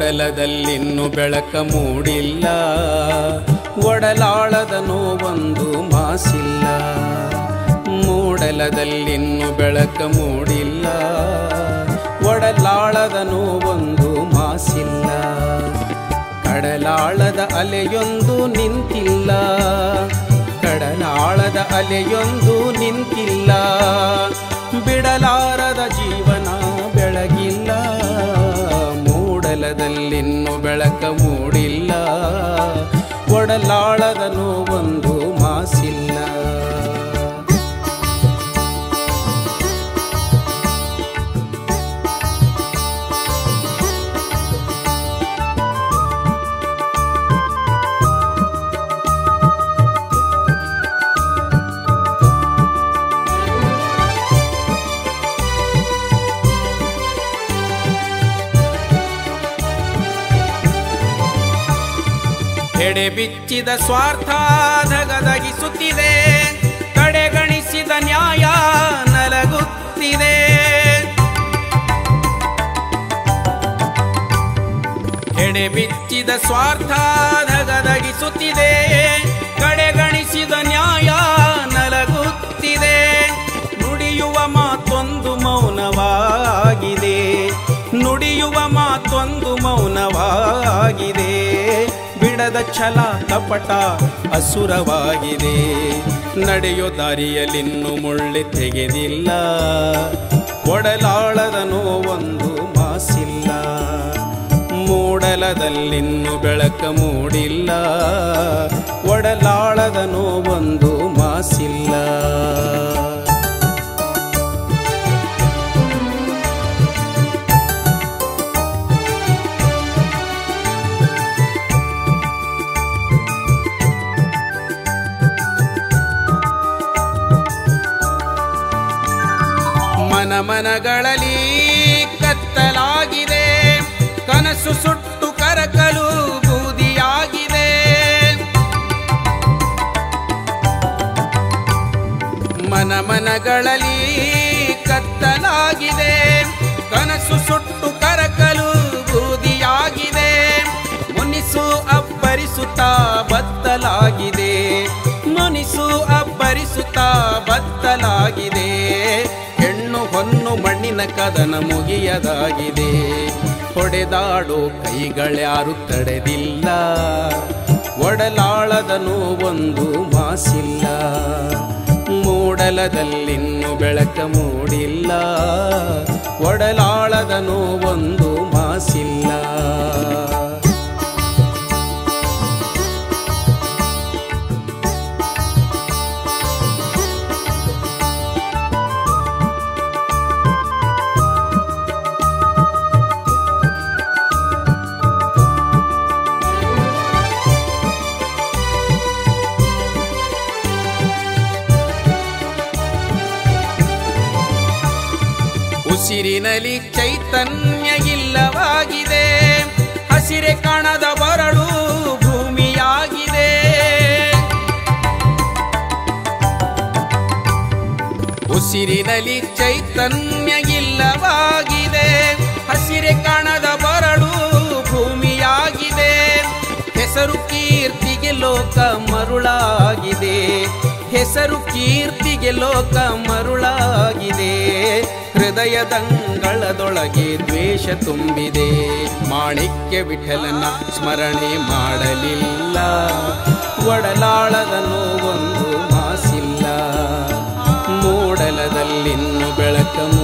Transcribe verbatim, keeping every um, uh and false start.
ಮೂಡಲದಲ್ಲಿನ್ನು ಬೆಳಕ ಮೂಡಿಲ್ಲ, ಒಡಲಾಳದ ನೋವೊಂದು ಮಾಸಿಲ್ಲ. ಮೂಡಲದಲ್ಲಿನ್ನು ಬೆಳಕ ಮೂಡಿಲ್ಲ, ಒಡಲಾಳದ ನೋವೊಂದು ಮಾಸಿಲ್ಲ. ಕಡಲಾಳದ ಅಲೆಯೊಂದು ನಿಂತಿಲ್ಲ, ಕಡಲಾಳದ ಅಲೆಯೊಂದು ನಿಂತಿಲ್ಲ. ಬಿಡಲಾರದ ಜೀವನ ಬೆಳಗಿಲ್ಲ, ಮೂಡಲದಲ್ಲಿನ್ನು ಬೆಳಕ ಮೂಡಿಲ್ಲ, ಒಡಲಾಳದ ನೋವೊಂದು ಮಾಸಿಲ್ಲ. ಎಡೆ ಬಿಚ್ಚಿದ ಸ್ವಾರ್ಥ ಧಗಧಗಿಸುತ್ತಿದೆ, ಕಡೆಗಣಿಸಿದ ನ್ಯಾಯ ನಲಗುತ್ತಿದೆ. ಎಡೆ ಬಿಚ್ಚಿದ ಸ್ವಾರ್ಥ ಧಗಧಗಿಸುತ್ತಿದೆ, ಕಡೆಗಣಿಸಿದ ನ್ಯಾಯ ನಲಗುತ್ತಿದೆ. ನುಡಿಯುವ ಮಾತೊಂದು ಮೌನವಾಗಿದೆ, ನುಡಿಯುವ ಮಾತೊಂದು ಮೌನವಾಗಿದೆ. ಬಿಡದ ಛಲ ಕಪಟ ಅಸುರವಾಗಿದೆ, ನಡೆಯೋ ದಾರಿಯಲ್ಲಿನ್ನು ಮುಳ್ಳಿ ತೆಗೆದಿಲ್ಲ. ಒಡಲಾಳದ ನೋವೊಂದು ಮಾಸಿಲ್ಲ, ಮೂಡಲದಲ್ಲಿನ್ನು ಬೆಳಕ ಮೂಡಿಲ್ಲ, ಒಡಲಾಳದ ನೋವೊಂದು ಮಾಸಿಲ್ಲ. ಮನ ಮನಗಳಲ್ಲಿ ಕತ್ತಲಾಗಿದೆ, ಕನಸು ಸುಟ್ಟು ಕರಕಲು ಬೂದಿಯಾಗಿದೆ. ಮನ ಮನಗಳಲ್ಲಿ ಕತ್ತಲಾಗಿದೆ, ಕನಸು ಸುಟ್ಟು ಕರಕಲು ಬೂದಿಯಾಗಿದೆ. ಮುನಿಸು ಅಬ್ಬರಿಸುತ್ತಾ ಬತ್ತಲಾಗಿದೆ, ಮುನಿಸು ಅಬ್ಬರಿಸುತ್ತಾ ಬತ್ತಲಾಗಿದೆ. ಹೆಣ್ಣು ಹೊನ್ನು ಮಣ್ಣಿನ ಕದನ ಮುಗಿಯದಾಗಿದೆ, ಹೊಡೆದಾಡೋ ಕೈಗಳ್ಯಾರು ತಡೆದಿಲ್ಲ. ಒಡಲಾಳದ ನೋವೊಂದು ಮಾಸಿಲ್ಲ, ಮೂಡಲದಲ್ಲಿನ್ನು ಬೆಳಕ ಮೂಡಿಲ್ಲ, ಒಡಲಾಳದ ನೋವೊಂದು ಮಾಸಿಲ್ಲ. ಉಸಿರಿನಲ್ಲಿ ಚೈತನ್ಯ ಇಲ್ಲವಾಗಿದೆ, ಹಸಿರೆ ಕಾಣದ ಬರಡು ಭೂಮಿಯಾಗಿದೆ. ಉಸಿರಿನಲ್ಲಿ ಚೈತನ್ಯ ಇಲ್ಲವಾಗಿದೆ, ಹಸಿರೆ ಕಾಣದ ಬರಡು ಭೂಮಿಯಾಗಿದೆ. ಹೆಸರು ಕೀರ್ತಿಗೆ ಲೋಕ ಮರುಳಾಗಿದೆ, ಹೆಸರು ಕೀರ್ತಿಗೆ ಲೋಕ ಮರುಳಾಗಿದೆ. ಹೃದಯದಂಗಳದೊಳಗೆ ದ್ವೇಷ ತುಂಬಿದೆ, ಮಾಣಿಕ್ಯ ವಿಠಲನ ಸ್ಮರಣೆ ಮಾಡಲಿಲ್ಲ. ಒಡಲಾಳದ ನೋವೊಂದು ಮಾಸಿಲ್ಲ, ಮೂಡಲದಲ್ಲಿನ್ನು ಬೆಳಕ